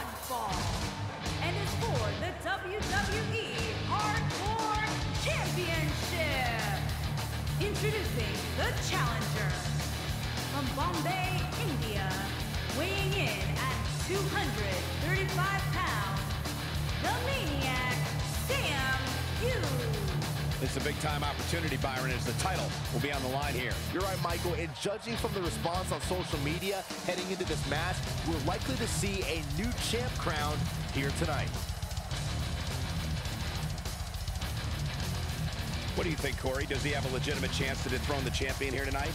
Oddball and is for the WWE Hardcore Championship. Introducing the challenger from Bombay, India, weighing in at 235 pounds, the Maniac, Sam Hughes. It's a big-time opportunity, Byron, as the title will be on the line here. You're right, Michael, and judging from the response on social media heading into this match, we're likely to see a new champ crowned here tonight. What do you think, Corey? Does he have a legitimate chance to dethrone the champion here tonight?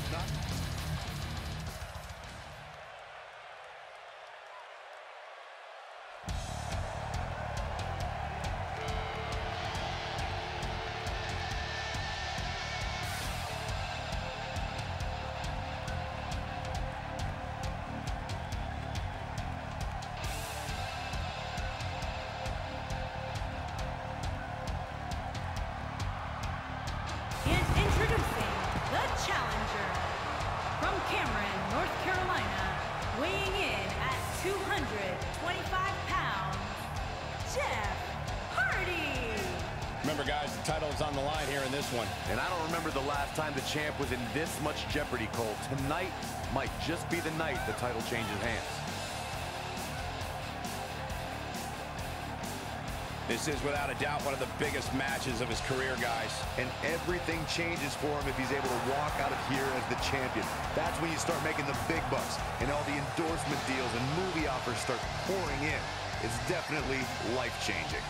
From Cameron, North Carolina, weighing in at 225 pounds, Jeff Hardy. Remember, guys, the title is on the line here in this one. And I don't remember the last time the champ was in this much jeopardy, Cole. Tonight might just be the night the title changes hands. This is, without a doubt, one of the biggest matches of his career, guys. And everything changes for him if he's able to walk out of here as the champion. That's when you start making the big bucks, and all the endorsement deals and movie offers start pouring in. It's definitely life-changing.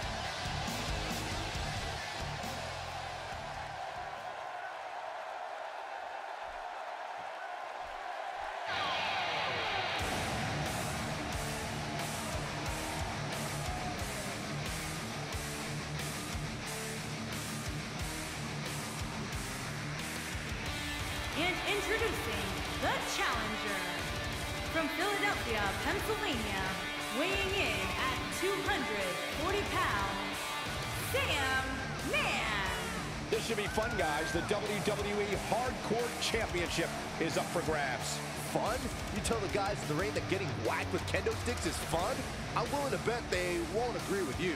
And introducing the challenger from Philadelphia, Pennsylvania, weighing in at 240 pounds, Sam Man. This should be fun, guys. The WWE Hardcore Championship is up for grabs. Fun? You tell the guys in the ring that getting whacked with kendo sticks is fun? I'm willing to bet they won't agree with you.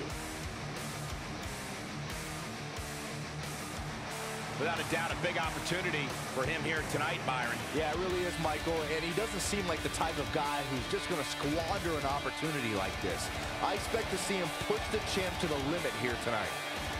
Without a doubt, a big opportunity for him here tonight, Byron. Yeah, it really is, Michael, and he doesn't seem like the type of guy who's just going to squander an opportunity like this. I expect to see him push the champ to the limit here tonight.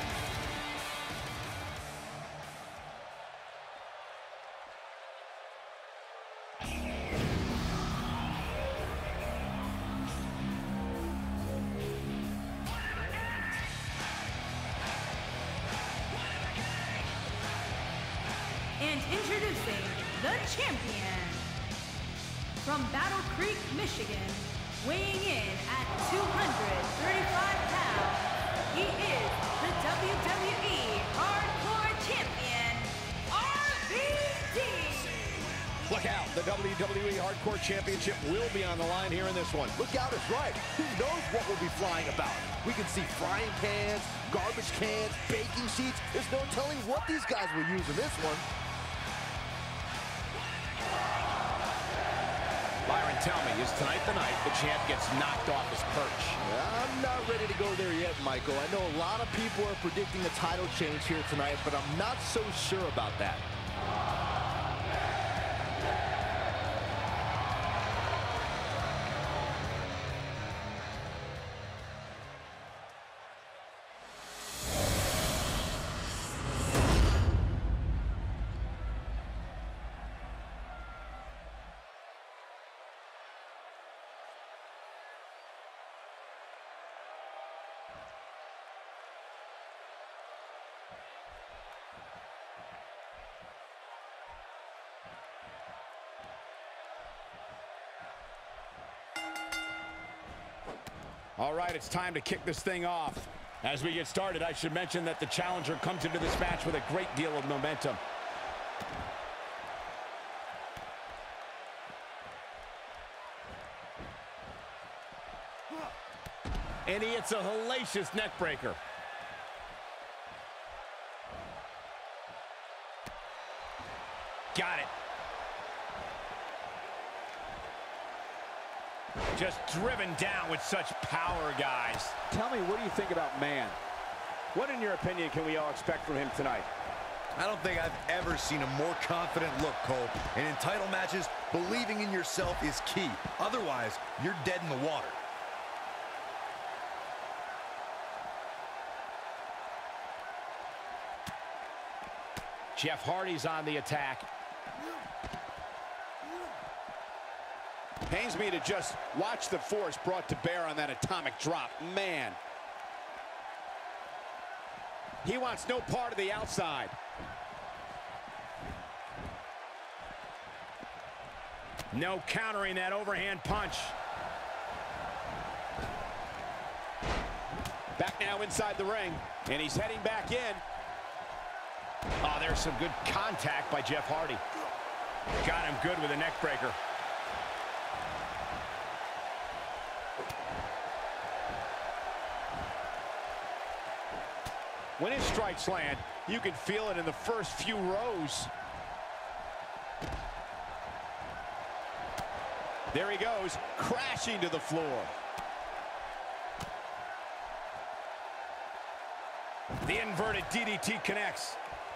And introducing the champion from Battle Creek, Michigan, weighing in at 235 pounds, he is the WWE Hardcore Champion, RVD. Look out, the WWE Hardcore Championship will be on the line here in this one. Look out is right. Who knows what will be flying about? We can see frying pans, garbage cans, baking sheets. There's no telling what these guys will use in this one. Byron, tell me, is tonight the night the champ gets knocked off his perch? I'm not ready to go there yet, Michael. I know a lot of people are predicting a title change here tonight, but I'm not so sure about that. All right, it's time to kick this thing off. As we get started, I should mention that the challenger comes into this match with a great deal of momentum. And he hits a hellacious neck breaker. Got it. Just driven down with such power, guys. Tell me, what do you think about Man? What, in your opinion, can we all expect from him tonight? I don't think I've ever seen a more confident look, Cole. And in title matches, believing in yourself is key. Otherwise, you're dead in the water. Jeff Hardy's on the attack. Pains me to just watch the force brought to bear on that atomic drop. Man. He wants no part of the outside. No countering that overhand punch. Back now inside the ring, and he's heading back in. Oh, there's some good contact by Jeff Hardy. Got him good with a neck breaker. When his strikes land, you can feel it in the first few rows. There he goes, crashing to the floor. The inverted DDT connects.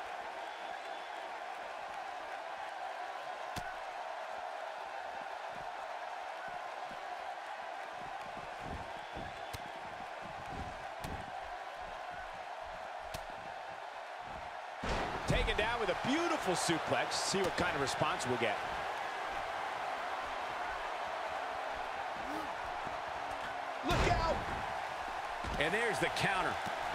Taken down with a beautiful suplex. See what kind of response we'll get. Look out! And there's the counter.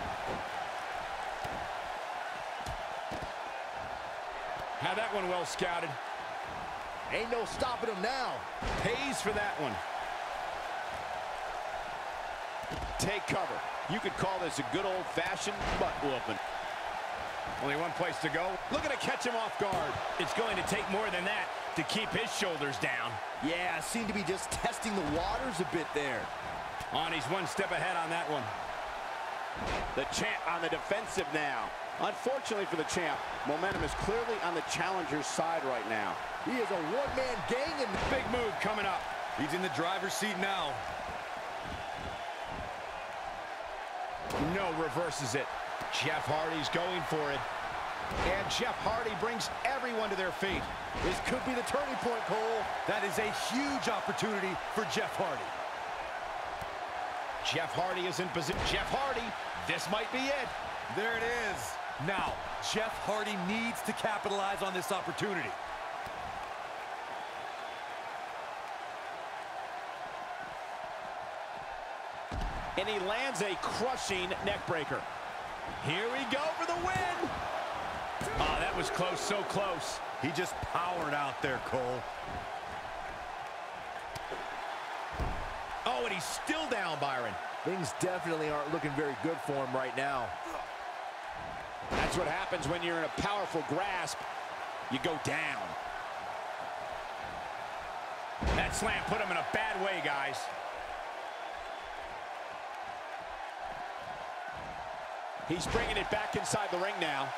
Had that one well scouted. Ain't no stopping him now. Pays for that one. Take cover. You could call this a good old-fashioned butt whooping. Only one place to go. Looking to catch him off guard. It's going to take more than that to keep his shoulders down. Yeah, seemed to be just testing the waters a bit there. He's one step ahead on that one. The champ on the defensive now. Unfortunately for the champ, momentum is clearly on the challenger's side right now. He is a one-man gang, and Big move coming up. He's in the driver's seat now. No, reverses it. Jeff Hardy's going for it. And Jeff Hardy brings everyone to their feet. this could be the turning point, Cole. That is a huge opportunity for Jeff Hardy. Jeff Hardy is in position. Jeff Hardy, this might be it. There it is. Now, Jeff Hardy needs to capitalize on this opportunity. And he lands a crushing neckbreaker. Here we go for the win. Oh, that was close, so close. He just powered out there, Cole. Oh, and he's still down, Byron. Things definitely aren't looking very good for him right now. That's what happens when you're in a powerful grasp. You go down. That slam put him in a bad way, guys. He's bringing it back inside the ring now.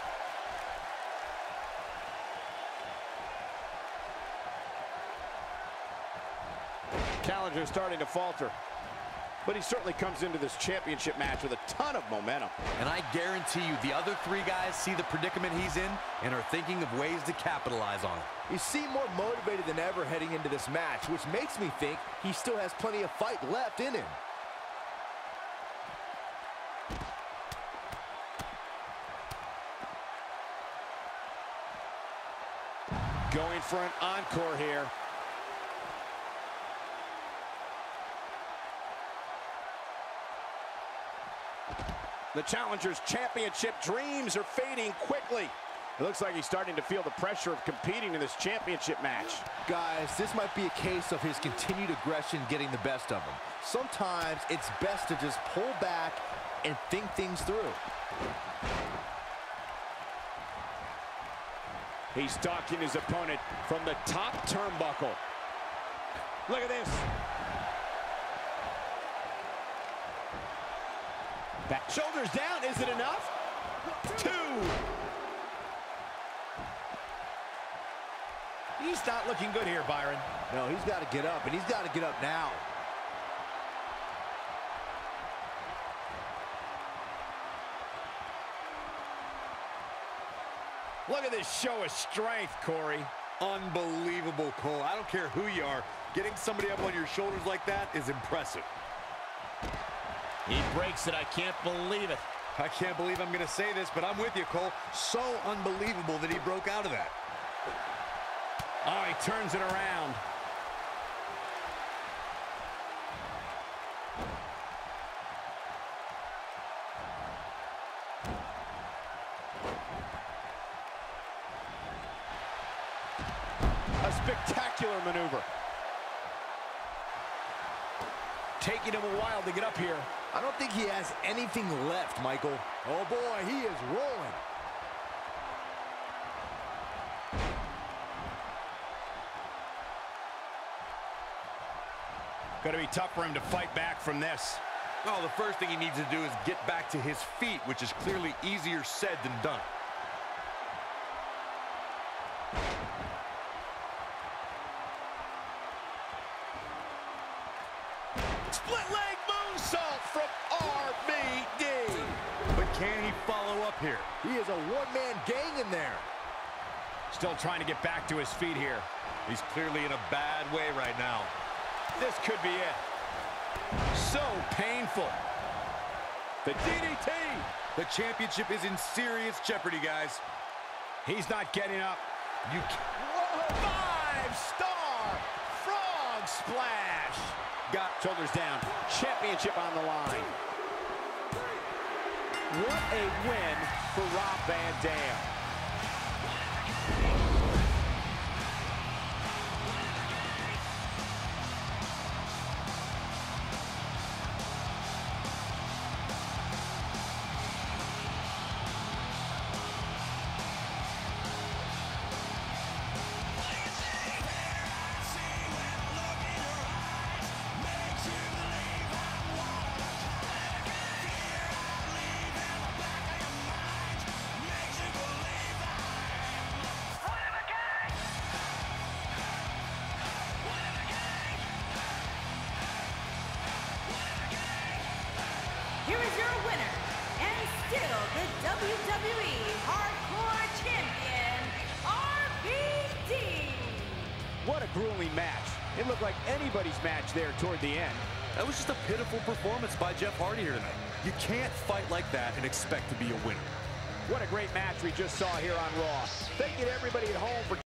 Challenger's starting to falter, but he certainly comes into this championship match with a ton of momentum. And I guarantee you the other three guys see the predicament he's in and are thinking of ways to capitalize on it. He seemed more motivated than ever heading into this match, which makes me think he still has plenty of fight left in him. Going for an encore here. The challenger's championship dreams are fading quickly. It looks like he's starting to feel the pressure of competing in this championship match. Guys, this might be a case of his continued aggression getting the best of him. Sometimes it's best to just pull back and think things through. He's stalking his opponent from the top turnbuckle. Look at this. Back, shoulders down, is it enough? 2. He's not looking good here, Byron. No, he's got to get up, and he's got to get up now. Look at this show of strength, Corey. Unbelievable, Cole. I don't care who you are. Getting somebody up on your shoulders like that is impressive. He breaks it. I can't believe it. I can't believe I'm going to say this, but I'm with you, Cole. So unbelievable that he broke out of that. Oh, he turns it around. A spectacular maneuver. Taking him a while to get up here. I don't think he has anything left, Michael. Oh, boy, he is rolling. Going to be tough for him to fight back from this. Well, the first thing he needs to do is get back to his feet, which is clearly easier said than done. Split leg moonsault from RVD. But can he follow up here? He is a one-man gang in there. Still trying to get back to his feet here. He's clearly in a bad way right now. This could be it. So painful. The DDT. The championship is in serious jeopardy, guys. He's not getting up. You can't. 5-star frog splash. Got shoulders down. Championship on the line. What a win for Rob Van Dam. Here is your winner, and still the WWE Hardcore Champion, RVD. What a grueling match. It looked like anybody's match there toward the end. That was just a pitiful performance by Jeff Hardy here tonight. You can't fight like that and expect to be a winner. What a great match we just saw here on Raw. Thank you to everybody at home for